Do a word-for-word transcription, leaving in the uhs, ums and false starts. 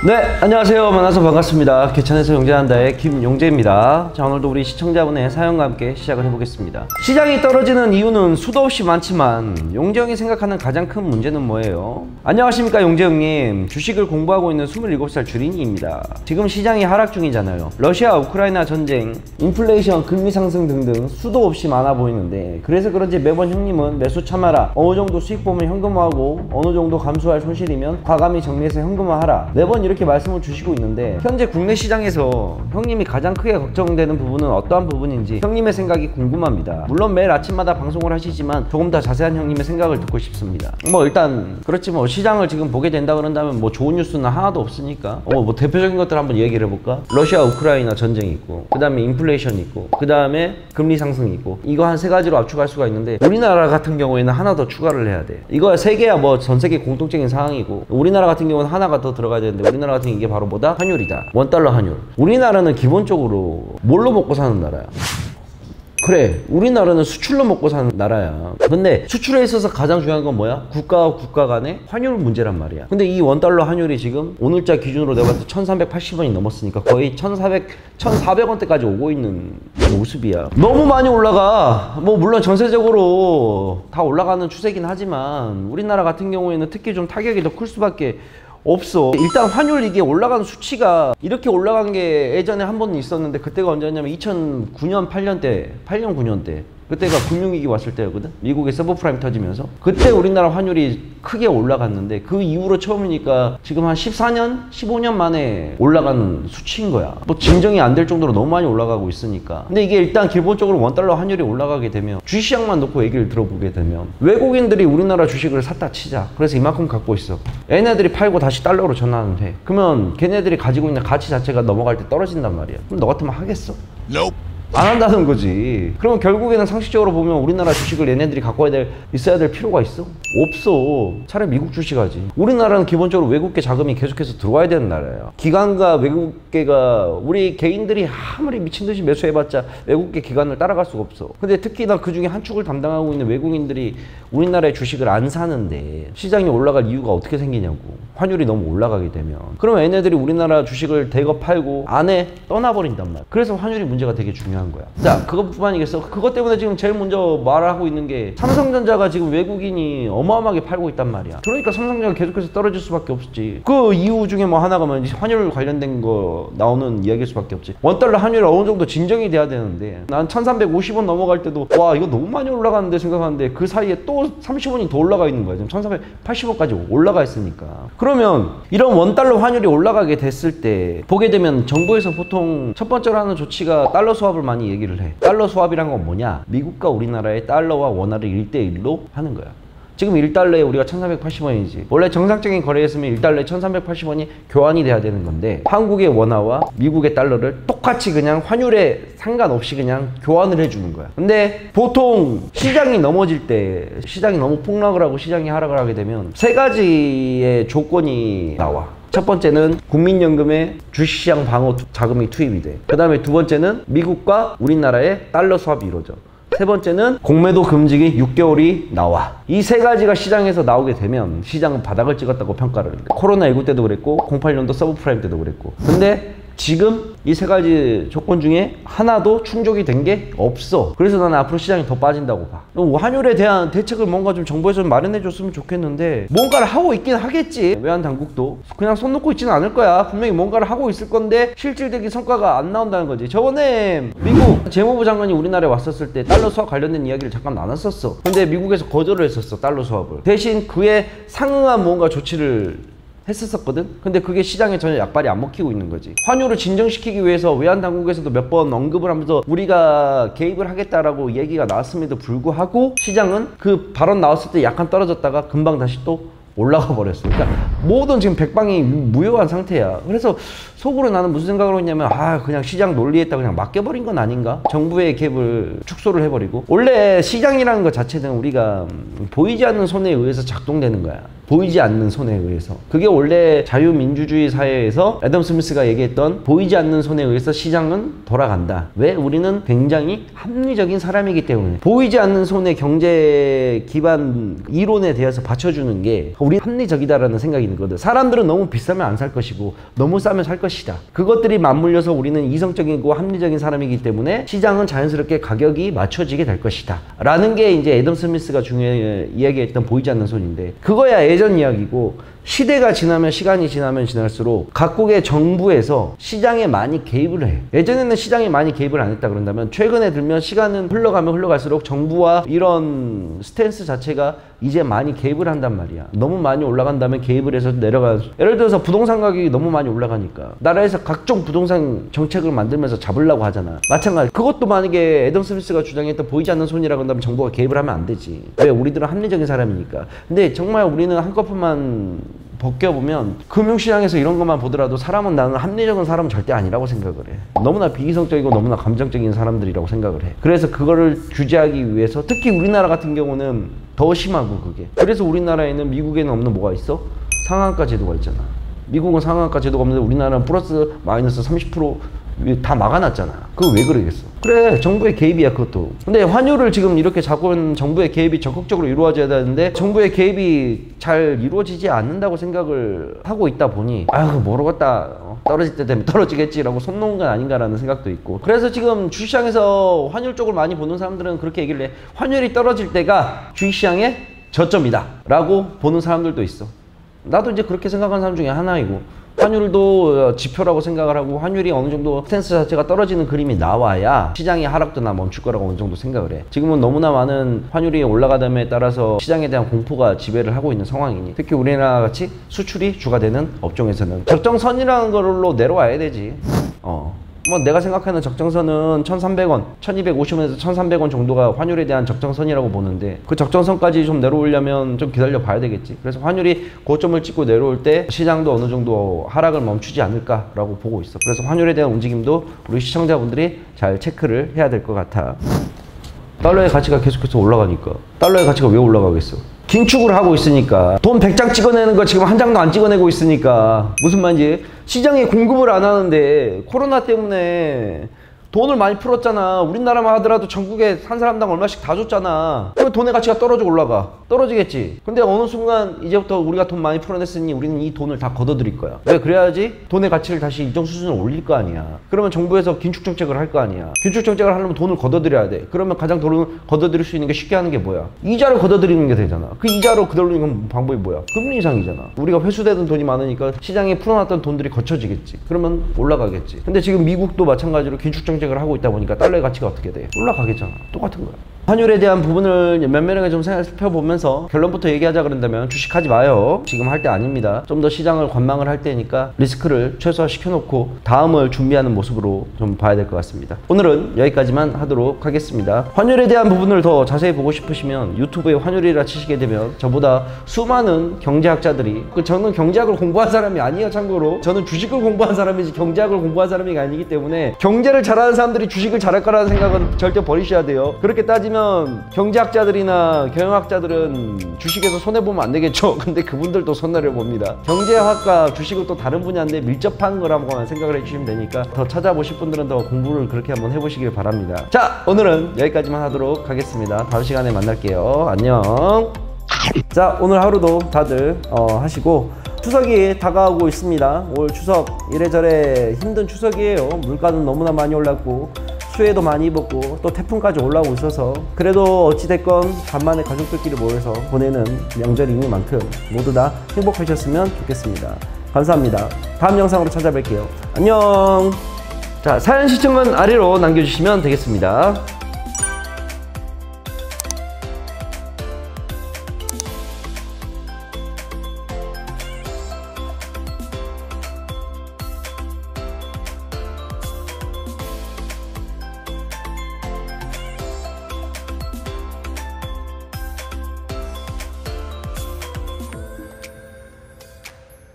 네, 안녕하세요. 만나서 반갑습니다. 개천에서 용재한다의 김용재입니다. 자, 오늘도 우리 시청자분의 사연과 함께 시작을 해보겠습니다. 시장이 떨어지는 이유는 수도 없이 많지만 용재 형이 생각하는 가장 큰 문제는 뭐예요? 안녕하십니까, 용재 형님. 주식을 공부하고 있는 스물일곱 살 주린이입니다. 지금 시장이 하락 중이잖아요. 러시아 우크라이나 전쟁, 인플레이션, 금리 상승 등등 수도 없이 많아 보이는데, 그래서 그런지 매번 형님은 매수 참아라, 어느 정도 수익 보면 현금화하고 어느 정도 감소할 손실이면 과감히 정리해서 현금화하라, 매번 이렇게 이렇게 말씀을 주시고 있는데, 현재 국내 시장에서 형님이 가장 크게 걱정되는 부분은 어떠한 부분인지 형님의 생각이 궁금합니다. 물론 매일 아침마다 방송을 하시지만 조금 더 자세한 형님의 생각을 듣고 싶습니다. 뭐 일단 그렇지, 뭐 시장을 지금 보게 된다 그런다면 뭐 좋은 뉴스는 하나도 없으니까 어 뭐 대표적인 것들 한번 얘기를 해볼까? 러시아 우크라이나 전쟁이 있고, 그 다음에 인플레이션이 있고, 그 다음에 금리 상승이 있고, 이거 한 세 가지로 압축할 수가 있는데, 우리나라 같은 경우에는 하나 더 추가를 해야 돼. 이거 세 개야 뭐 전 세계 공통적인 상황이고, 우리나라 같은 경우는 하나가 더 들어가야 되는데, 우리나라 같은 이게 바로 뭐다? 환율이다. 원달러 환율. 우리나라는 기본적으로 뭘로 먹고 사는 나라야? 그래, 우리나라는 수출로 먹고 사는 나라야. 근데 수출에 있어서 가장 중요한 건 뭐야? 국가와 국가 간의 환율 문제란 말이야. 근데 이 원달러 환율이 지금 오늘자 기준으로 내가 봤을 때 천삼백팔십 원이 넘었으니까 거의 천사백, 천사백 원대까지 오고 있는 모습이야. 너무 많이 올라가. 뭐 물론 전세적으로 다 올라가는 추세긴 하지만 우리나라 같은 경우에는 특히 좀 타격이 더 클 수밖에 없어. 일단 환율 이게 올라가는 수치가 이렇게 올라간 게 예전에 한 번 있었는데, 그때가 언제였냐면 이천구 년 팔 년 때, 팔 년 구 년 때, 그때가 금융위기 왔을 때였거든. 미국의 서브프라임 터지면서 그때 우리나라 환율이 크게 올라갔는데, 그 이후로 처음이니까 지금 한 십사 년, 십오 년 만에 올라가는 수치인 거야. 뭐 진정이 안 될 정도로 너무 많이 올라가고 있으니까. 근데 이게 일단 기본적으로 원달러 환율이 올라가게 되면, 주식시장만 놓고 얘기를 들어보게 되면, 외국인들이 우리나라 주식을 샀다 치자. 그래서 이만큼 갖고 있어. 얘네들이 팔고 다시 달러로 전환을 해. 그러면 걔네들이 가지고 있는 가치 자체가 넘어갈 때 떨어진단 말이야. 그럼 너 같으면 하겠어? Nope. 안 한다는 거지. 그러면 결국에는 상식적으로 보면 우리나라 주식을 얘네들이 갖고 될, 있어야 될 필요가 있어? 없어. 차라리 미국 주식 하지. 우리나라는 기본적으로 외국계 자금이 계속해서 들어와야 되는 나라야. 기관과 외국계가, 우리 개인들이 아무리 미친듯이 매수해봤자 외국계 기관을 따라갈 수가 없어. 근데 특히나 그 중에 한 축을 담당하고 있는 외국인들이 우리나라의 주식을 안 사는데 시장이 올라갈 이유가 어떻게 생기냐고. 환율이 너무 올라가게 되면. 그러면 얘네들이 우리나라 주식을 대거 팔고 안에 떠나버린단 말이야. 그래서 환율이 문제가 되게 중요한 거야. 자, 그것뿐만이겠어. 그것 때문에 지금 제일 먼저 말하고 있는 게, 삼성전자가 지금 외국인이 어마어마하게 팔고 있단 말이야. 그러니까 삼성전자가 계속해서 떨어질 수밖에 없지. 그 이유 중에 뭐 하나가 뭐 환율 관련된 거 나오는 이야기일 수밖에 없지. 원달러 환율이 어느 정도 진정이 돼야 되는데, 난 천삼백오십 원 넘어갈 때도 와, 이거 너무 많이 올라가는데 생각하는데, 그 사이에 또 삼십 원이 더 올라가 있는 거야. 지금 천사백팔십 원까지 올라가 있으니까. 그러면 이런 원달러 환율이 올라가게 됐을 때 보게 되면, 정부에서 보통 첫 번째로 하는 조치가 달러 수합을 많이 얘기를 해. 달러 수합이란 건 뭐냐? 미국과 우리나라의 달러와 원화를 일 대 일로 하는 거야. 지금 일 달러에 우리가 천사백팔십 원이지. 원래 정상적인 거래였으면 일 달러에 천삼백팔십 원이 교환이 돼야 되는 건데, 한국의 원화와 미국의 달러를 똑같이 그냥 환율에 상관없이 그냥 교환을 해주는 거야. 근데 보통 시장이 넘어질 때, 시장이 너무 폭락을 하고 시장이 하락을 하게 되면 세 가지의 조건이 나와. 첫 번째는 국민연금에 주식시장 방어 자금이 투입이 돼. 그 다음에 두 번째는 미국과 우리나라의 달러 수합이 이루어져. 세 번째는 공매도 금지기 육 개월이 나와. 이 세 가지가 시장에서 나오게 되면 시장은 바닥을 찍었다고 평가를 해. 코로나십구 때도 그랬고, 공팔 년도 서브프라임 때도 그랬고. 근데 지금 이 세 가지 조건 중에 하나도 충족이 된 게 없어. 그래서 나는 앞으로 시장이 더 빠진다고 봐. 환율에 대한 대책을 뭔가 좀 정부에서 마련해 줬으면 좋겠는데, 뭔가를 하고 있긴 하겠지. 외환당국도 그냥 손 놓고 있지는 않을 거야. 분명히 뭔가를 하고 있을 건데 실질적인 성과가 안 나온다는 거지. 저번에 미국 재무부 장관이 우리나라에 왔었을 때 달러 수합 관련된 이야기를 잠깐 나눴었어. 근데 미국에서 거절을 했었어, 달러 수합을. 대신 그에 상응한 뭔가 조치를 했었거든. 근데 그게 시장에 전혀 약발이 안 먹히고 있는 거지. 환율을 진정시키기 위해서 외환당국에서도 몇 번 언급을 하면서 우리가 개입을 하겠다라고 얘기가 나왔음에도 불구하고, 시장은 그 발언 나왔을 때 약간 떨어졌다가 금방 다시 또 올라가 버렸어. 그러니까 모든 지금 백방이 무효한 상태야. 그래서 속으로 나는 무슨 생각을 했냐면, 아, 그냥 시장 논리에다 그냥 맡겨버린 건 아닌가? 정부의 갭을 축소를 해버리고. 원래 시장이라는 것 자체는 우리가 보이지 않는 손에 의해서 작동되는 거야. 보이지 않는 손에 의해서. 그게 원래 자유민주주의 사회에서 애덤 스미스가 얘기했던 보이지 않는 손에 의해서 시장은 돌아간다. 왜? 우리는 굉장히 합리적인 사람이기 때문에. 보이지 않는 손에 경제 기반 이론에 대해서 받쳐주는 게 우리 합리적이다라는 생각이 있거든. 사람들은 너무 비싸면 안 살 것이고 너무 싸면 살 것이다. 그것들이 맞물려서 우리는 이성적이고 합리적인 사람이기 때문에 시장은 자연스럽게 가격이 맞춰지게 될 것이다 라는 게 이제 애덤 스미스가 중요해 이야기했던 보이지 않는 손인데, 그거야 예전 이야기고, 시대가 지나면 시간이 지나면 지날수록 각국의 정부에서 시장에 많이 개입을 해. 예전에는 시장에 많이 개입을 안 했다 그런다면 최근에 들면 시간은 흘러가면 흘러갈수록 정부와 이런 스탠스 자체가 이제 많이 개입을 한단 말이야. 너무 많이 올라간다면 개입을 해서 내려가. 예를 들어서 부동산 가격이 너무 많이 올라가니까 나라에서 각종 부동산 정책을 만들면서 잡으려고 하잖아. 마찬가지. 그것도 만약에 애덤 스미스가 주장했던 보이지 않는 손이라고 한다면 정부가 개입을 하면 안 되지. 왜? 우리들은 합리적인 사람이니까. 근데 정말 우리는 한꺼풀만 벗겨보면 금융시장에서 이런 것만 보더라도 사람은, 나는 합리적인 사람은 절대 아니라고 생각을 해. 너무나 비이성적이고 너무나 감정적인 사람들이라고 생각을 해. 그래서 그거를 규제하기 위해서, 특히 우리나라 같은 경우는 더 심하고 그게. 그래서 우리나라에는 미국에는 없는 뭐가 있어? 상한가 제도가 있잖아. 미국은 상한가 제도가 없는데 우리나라는 플러스 마이너스 삼십 퍼센트 다 막아놨잖아. 그거 왜 그러겠어? 그래, 정부의 개입이야 그것도. 근데 환율을 지금 이렇게 잡고 정부의 개입이 적극적으로 이루어져야 되는데 정부의 개입이 잘 이루어지지 않는다고 생각을 하고 있다 보니 아유 모르겠다, 떨어질 때 되면 떨어지겠지라고 손 놓은 건 아닌가라는 생각도 있고. 그래서 지금 주식시장에서 환율 쪽을 많이 보는 사람들은 그렇게 얘기를 해. 환율이 떨어질 때가 주식시장의 저점이다 라고 보는 사람들도 있어. 나도 이제 그렇게 생각하는 사람 중에 하나이고, 환율도 지표라고 생각을 하고 환율이 어느 정도 스탠스 자체가 떨어지는 그림이 나와야 시장의 하락도나 멈출 거라고 어느 정도 생각을 해. 지금은 너무나 많은 환율이 올라가담에 따라서 시장에 대한 공포가 지배를 하고 있는 상황이니, 특히 우리나라 같이 수출이 주가 되는 업종에서는 적정선이라는 걸로 내려와야 되지. 어. 뭐 내가 생각하는 적정선은 천삼백 원, 천이백오십 원에서 천삼백 원 정도가 환율에 대한 적정선이라고 보는데, 그 적정선까지 좀 내려오려면 좀 기다려 봐야 되겠지. 그래서 환율이 고점을 찍고 내려올 때 시장도 어느 정도 하락을 멈추지 않을까라고 보고 있어. 그래서 환율에 대한 움직임도 우리 시청자분들이 잘 체크를 해야 될 것 같아. 달러의 가치가 계속해서 올라가니까. 달러의 가치가 왜 올라가겠어? 긴축을 하고 있으니까. 돈 백 장 찍어내는 거 지금 한 장도 안 찍어내고 있으니까. 무슨 말인지, 시장에 공급을 안 하는데 코로나 때문에 돈을 많이 풀었잖아. 우리나라만 하더라도 전국에 한 사람당 얼마씩 다 줬잖아. 그럼 돈의 가치가 떨어져 올라가. 떨어지겠지. 근데 어느 순간 이제부터 우리가 돈 많이 풀어냈으니 우리는 이 돈을 다 걷어들일 거야. 왜? 그래야지 돈의 가치를 다시 일정 수준으로 올릴 거 아니야. 그러면 정부에서 긴축 정책을 할 거 아니야. 긴축 정책을 하려면 돈을 걷어들여야 돼. 그러면 가장 돈을 걷어들일 수 있는 게 쉽게 하는 게 뭐야? 이자를 걷어들이는 게 되잖아. 그 이자로 그대로는 방법이 뭐야? 금리 인상이잖아. 우리가 회수되던 돈이 많으니까 시장에 풀어놨던 돈들이 거쳐지겠지. 그러면 올라가겠지. 근데 지금 미국도 마찬가지로 긴축 정책을 하고 있다 보니까 달러의 가치가 어떻게 돼? 올라가겠잖아. 똑같은 거야. 환율에 대한 부분을 면면하게 좀 살펴보면서 결론부터 얘기하자 그런다면 주식하지 마요. 지금 할 때 아닙니다. 좀 더 시장을 관망을 할 때니까 리스크를 최소화시켜 놓고 다음을 준비하는 모습으로 좀 봐야 될 것 같습니다. 오늘은 여기까지만 하도록 하겠습니다. 환율에 대한 부분을 더 자세히 보고 싶으시면 유튜브에 환율이라 치시게 되면 저보다 수많은 경제학자들이, 저는 경제학을 공부한 사람이 아니에요. 참고로 저는 주식을 공부한 사람이지 경제학을 공부한 사람이 아니기 때문에 경제를 잘하는 사람들이 주식을 잘할 거라는 생각은 절대 버리셔야 돼요. 그렇게 따지면 경제학자들이나 경영학자들은 주식에서 손해보면 안 되겠죠. 근데 그분들도 손해를 봅니다. 경제학과 주식은 또 다른 분야인데 밀접한 거라고만 생각을 해주시면 되니까 더 찾아보실 분들은 더 공부를 그렇게 한번 해보시길 바랍니다. 자, 오늘은 여기까지만 하도록 하겠습니다. 다음 시간에 만날게요. 안녕. 자, 오늘 하루도 다들 어, 하시고, 추석이 다가오고 있습니다. 올 추석 이래저래 힘든 추석이에요. 물가는 너무나 많이 올랐고 수해도 많이 입었고 또 태풍까지 올라오고 있어서, 그래도 어찌됐건 간만에 가족들끼리 모여서 보내는 명절이니만큼 모두 다 행복하셨으면 좋겠습니다. 감사합니다. 다음 영상으로 찾아뵐게요. 안녕. 자, 사연 시청은 아래로 남겨주시면 되겠습니다.